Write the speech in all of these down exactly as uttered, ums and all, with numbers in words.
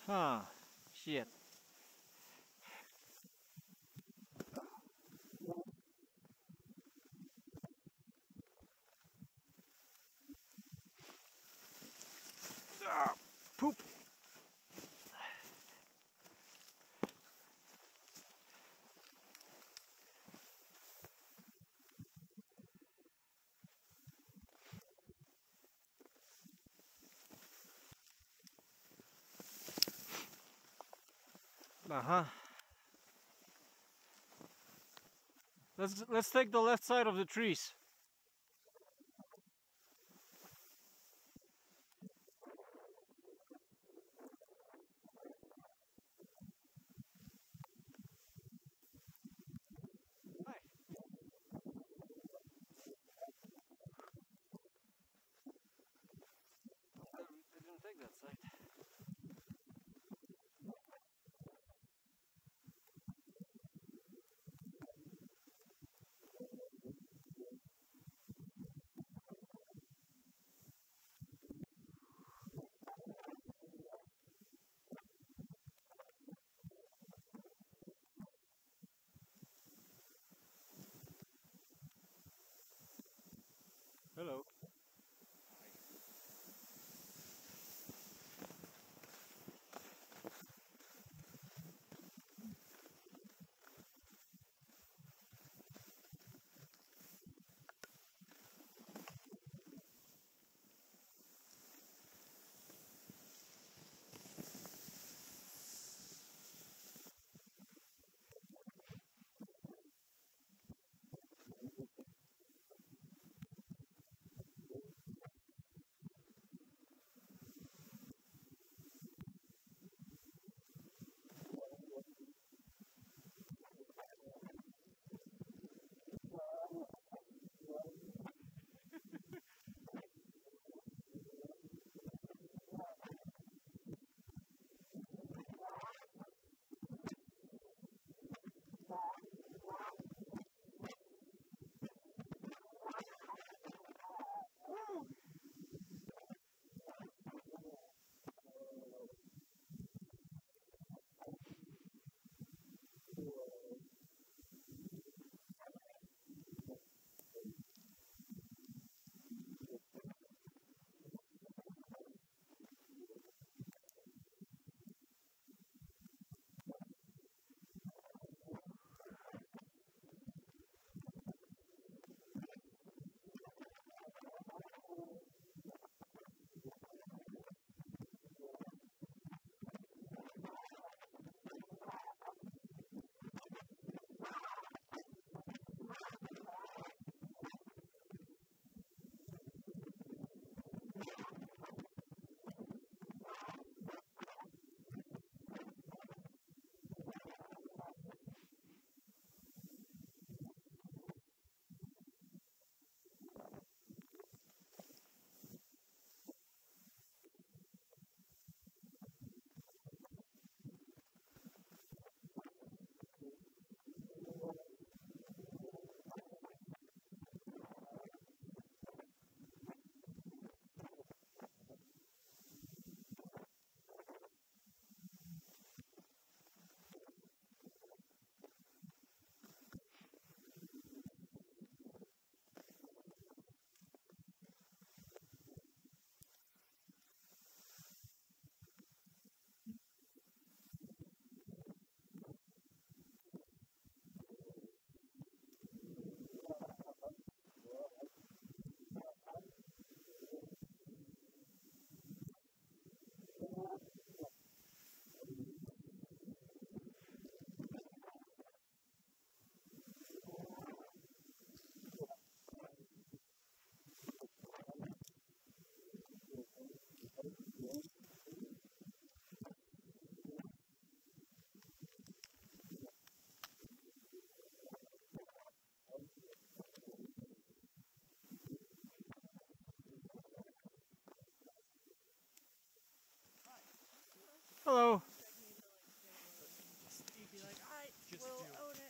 Huh. Shit. Ah, poop. Uh-huh. Let's let's take the left side of the trees. Hi. I didn't take that side. Hello. Hello. You'd be like, I will own it.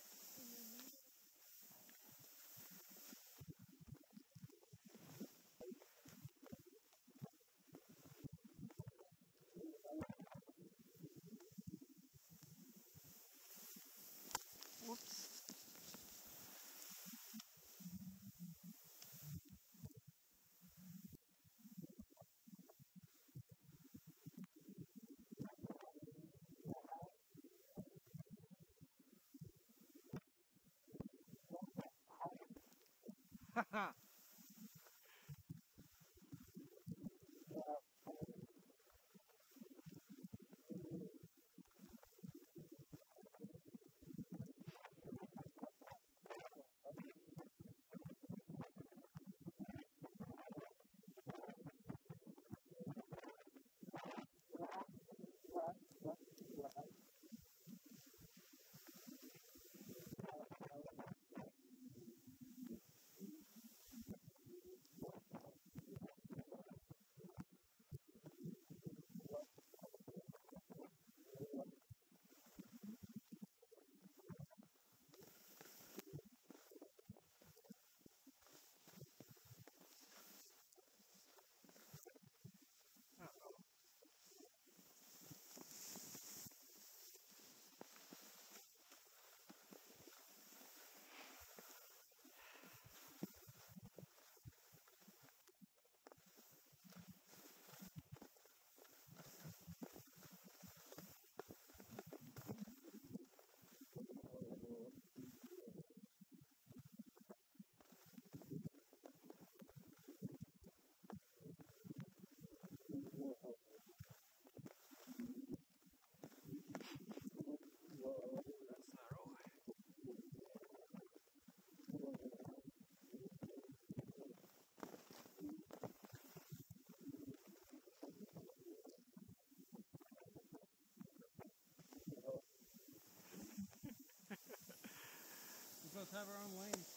Let's have our own lane.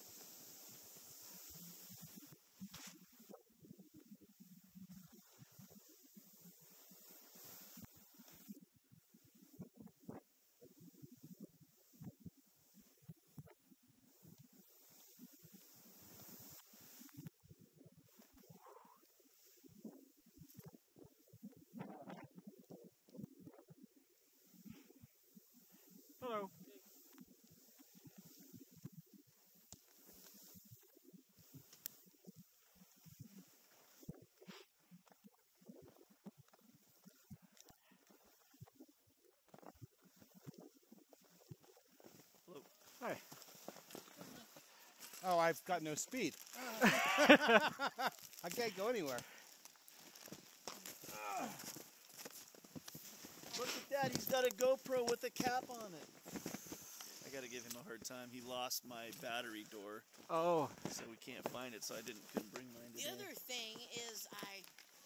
Hello. Hello. Hi. Oh, I've got no speed. I can't go anywhere. Look at that, he's got a GoPro with a cap on it. I gotta give him a hard time. He lost my battery door. Oh. So we can't find it, so I didn't couldn't bring mine today. The other thing is I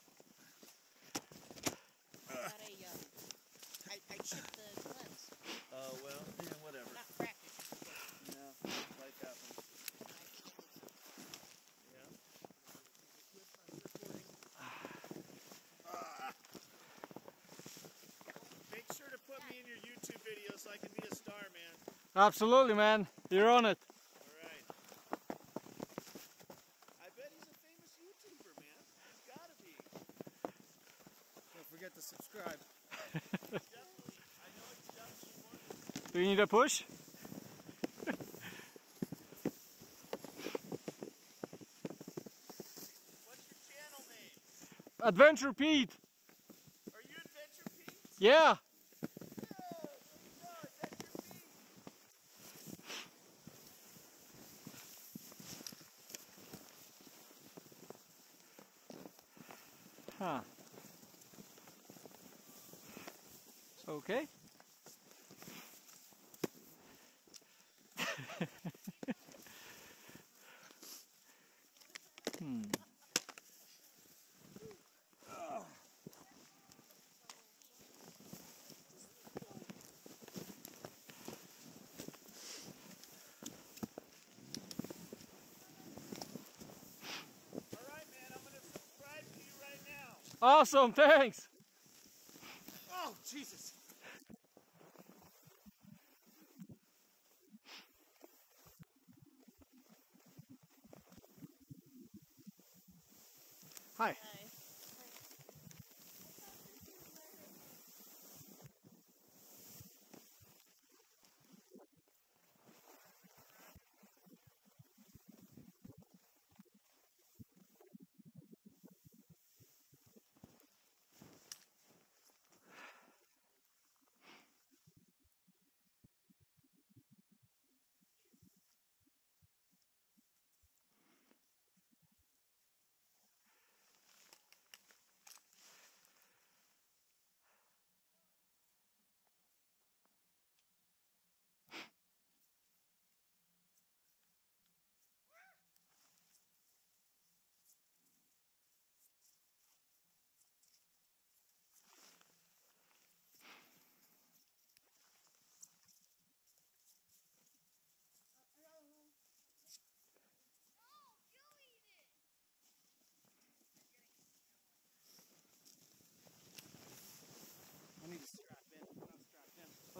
got a, um, I, I chipped the lens. Oh, well, yeah, whatever. Not cracked it. No, life happens. Yeah. Make sure to put me in your YouTube video so I can be a star, man. Absolutely, man. You're on it. Alright. I bet he's a famous YouTuber, man. He's gotta be. Don't forget to subscribe. Definitely. I know it's definitely one of Do you need a push? What's your channel name? Adventure Pete. Are you Adventure Pete? Yeah. Yeah, there you go, Adventure Pete. Huh. It's okay. hmm. Alright, man, I'm gonna subscribe to you right now. Awesome, thanks. Oh, Jesus. Hi. Hi.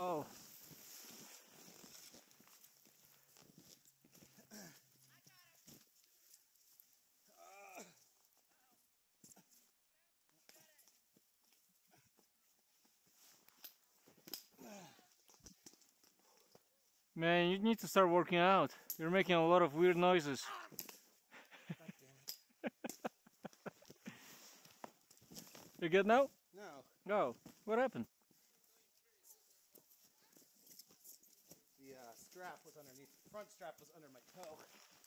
Oh. Man, you need to start working out. You're making a lot of weird noises. God damn it. You good now? No. No. What happened? The uh, strap was underneath. The front strap was under my toe.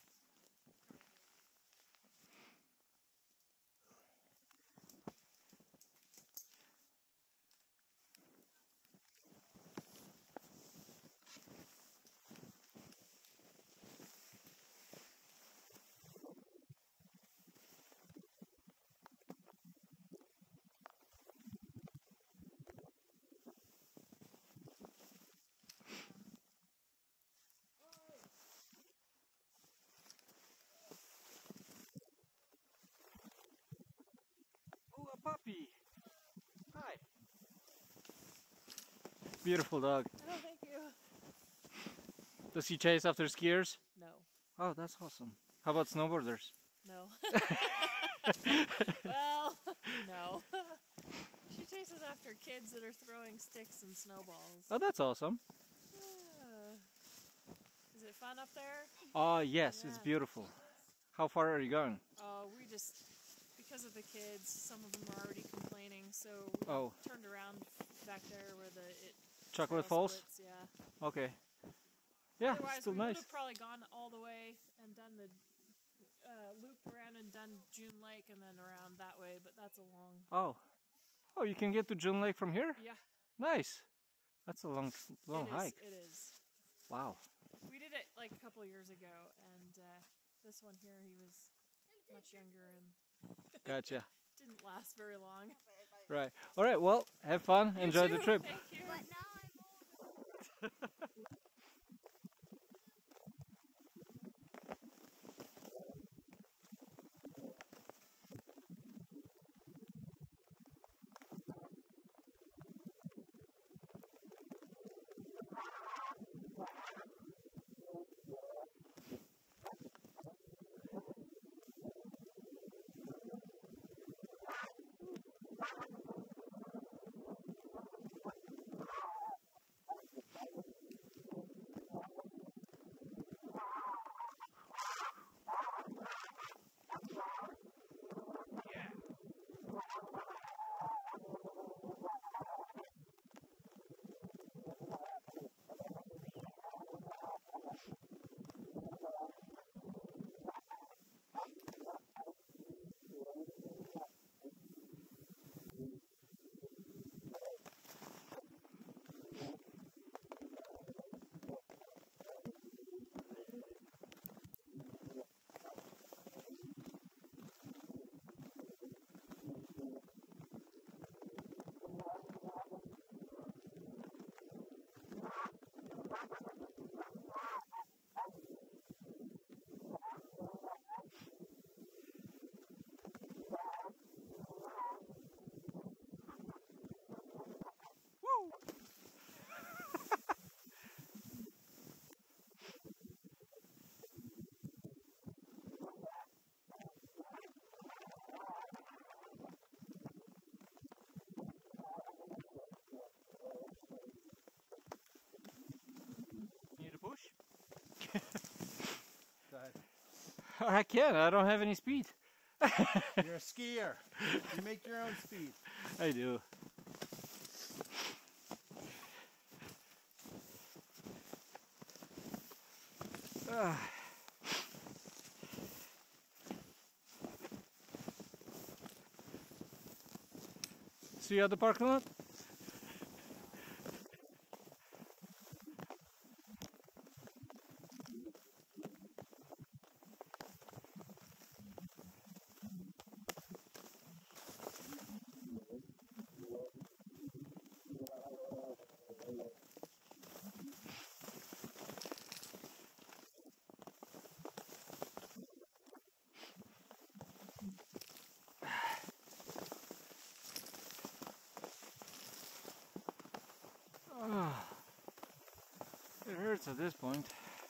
Oh, a puppy. Hi. Beautiful dog. Oh, thank you. Does he chase after skiers? No. Oh, that's awesome. How about snowboarders? No. Well, no. She chases after kids that are throwing sticks and snowballs. Oh, that's awesome. Yeah. Is it fun up there? Oh, yes, it's Yeah. beautiful. How far are you going? Oh, we just, because of the kids, some of them are already complaining, so we Oh. turned around back there where the it Chocolate trail Falls? splits, yeah. Okay. Yeah, Otherwise, it's still we nice. would have probably gone all the way and done the uh, looped around and done June Lake and then around that way, but that's a long. Oh. Oh, you can get to June Lake from here? Yeah. Nice. That's a long, long it hike. Is, it is. Wow. We did it like a couple of years ago, and uh, this one here, he was much younger and Gotcha. didn't last very long. Right. All right. Well, have fun. You Enjoy the too. trip. Thank you. But now I'm old. Need a push? Go ahead. I can. I don't have any speed. You're a skier. You make your own speed. I do. Ah. See you at the parking lot? Ah. hurts at this point.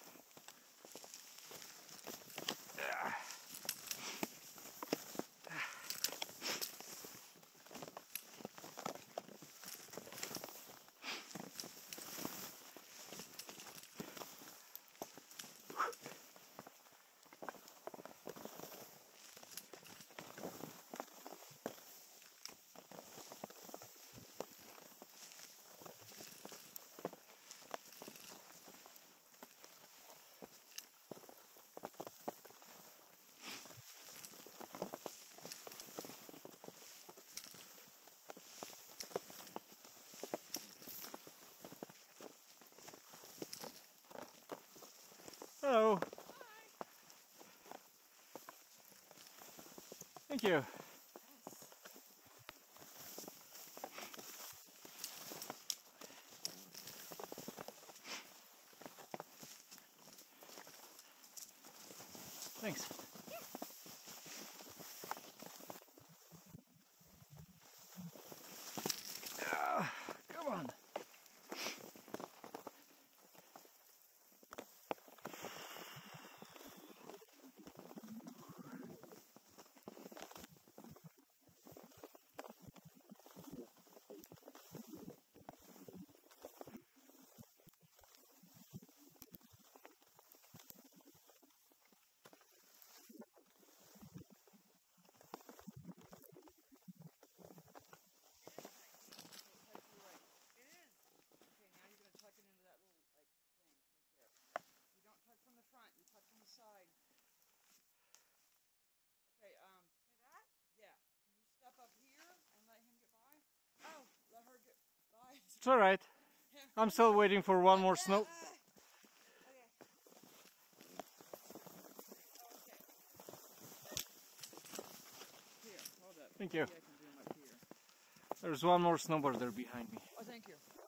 Hello. Thank you. Thanks. Ah, come on. Side. Okay, um, yeah. Can you step up here and let him get by? Oh, let her get by. It's all right. I'm still waiting for one more snow. Okay. Here, hold up. Thank you. Maybe I can zoom up here. There's one more snowboarder behind me. Oh, thank you.